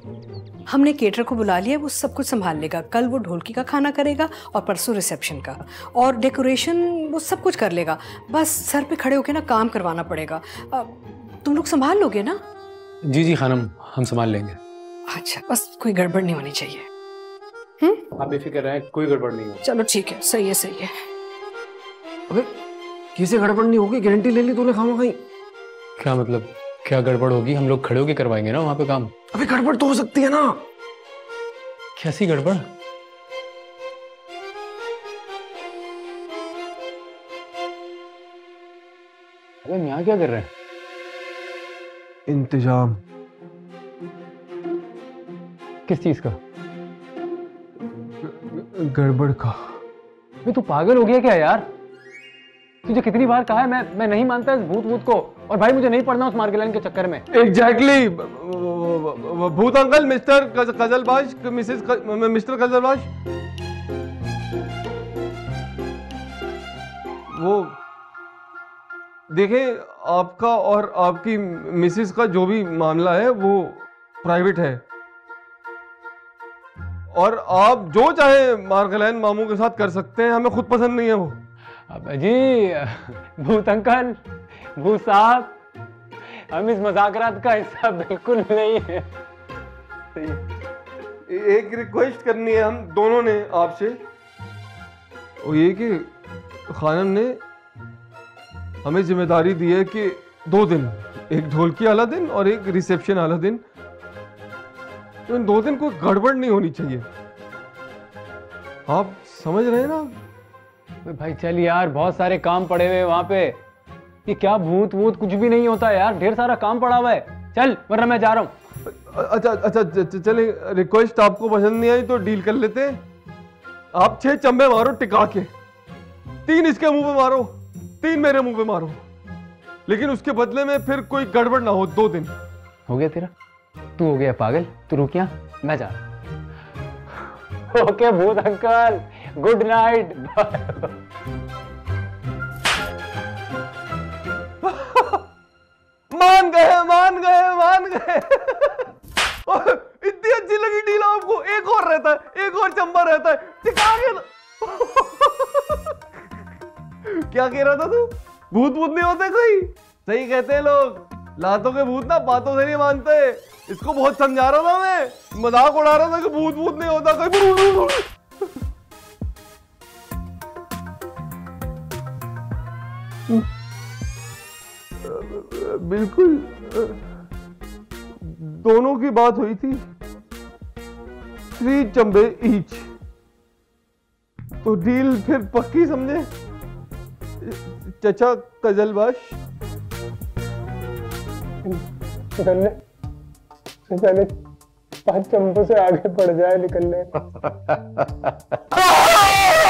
हमने केटर को बुला लिया, वो सब कुछ संभाल लेगा। कल वो ढोलकी का खाना करेगा और परसों रिसेप्शन का, और डेकोरेशन वो सब कुछ कर लेगा। बस सर पे खड़े होकर ना काम करवाना पड़ेगा। तुम लोग संभाल लोगे ना? जी जी खानम, हम संभाल लेंगे। अच्छा, बस कोई गड़बड़ नहीं होनी चाहिए। आप बेफिक्र रहें, कोई गड़बड़ नहीं हो। चलो ठीक है, सही है सही है। अबे किसी गड़बड़ नहीं होगी, गारंटी ले ली तूने खामखा। क्या मतलब? क्या गड़बड़ होगी? हम लोग खड़े होके करवाएंगे ना वहां पे काम। अबे गड़बड़ तो हो सकती है ना। कैसी गड़बड़? अरे हम यहाँ क्या कर रहे हैं? इंतजाम। किस चीज का? गड़बड़ का। अबे तू पागल हो गया क्या यार? तुझे कितनी बार कहा है मैं नहीं मानता इस भूत भूत को। और भाई मुझे नहीं पढ़ना उस मार्गलाइन के चक्कर में। एग्जैक्टली भूत uncle, mister Kajalbaz, mister Kajalbaz. वो देखें, आपका और आपकी मिसेस का जो भी मामला है वो प्राइवेट है, और आप जो चाहे मार्गलाइन मामू के साथ कर सकते हैं, हमें खुद पसंद नहीं है वो। अब जी भूत अंकल, भूत साहब, हम इस मजाकरात का हिस्सा बिल्कुल नहीं है। एक रिक्वेस्ट करनी है हम दोनों ने आपसे, वो ये कि खानम ने हमें जिम्मेदारी दी है कि 2 दिन, एक ढोलकी वाला दिन और एक रिसेप्शन वाला दिन, तो इन 2 दिन कोई गड़बड़ नहीं होनी चाहिए। आप समझ रहे हैं ना? भाई चल यार, बहुत सारे काम पड़े हुए वहां पे। ये क्या भूत वूत कुछ भी नहीं होता यार, ढेर सारा काम पड़ा हुआ है। चल वरना मैं जा रहा हूँ। अच्छा चले, रिक्वेस्ट आपको पसंद नहीं आई तो डील कर लेते हैं। आप 6 चंबे मारो टिका के, 3 इसके मुंह पे मारो, 3 मेरे मुंह पे मारो, लेकिन उसके बदले में फिर कोई गड़बड़ ना हो 2 दिन। हो गया तेरा? तू हो गया पागल, तू रुक यहाँ, मैं जा रहा हूँ। ओके भूत अंकल, गुड नाइट। मान गए। इतनी अच्छी लगी डील आपको? एक और रहता है, एक और चंबा रहता है, टिका के ना। क्या कह रहा था तू? भूत नहीं होते कोई? सही कहते हैं लोग, लातों के भूत ना बातों से नहीं मानते। इसको बहुत समझा रहा था मैं, मजाक उड़ा रहा था कि भूत नहीं होता कोई। बिल्कुल दोनों की बात हुई थी, 3 चंबे ईच, तो डील फिर पक्की समझे चचा कजलबाज। पहले 5 चंबों से आगे बढ़ जाए निकलने।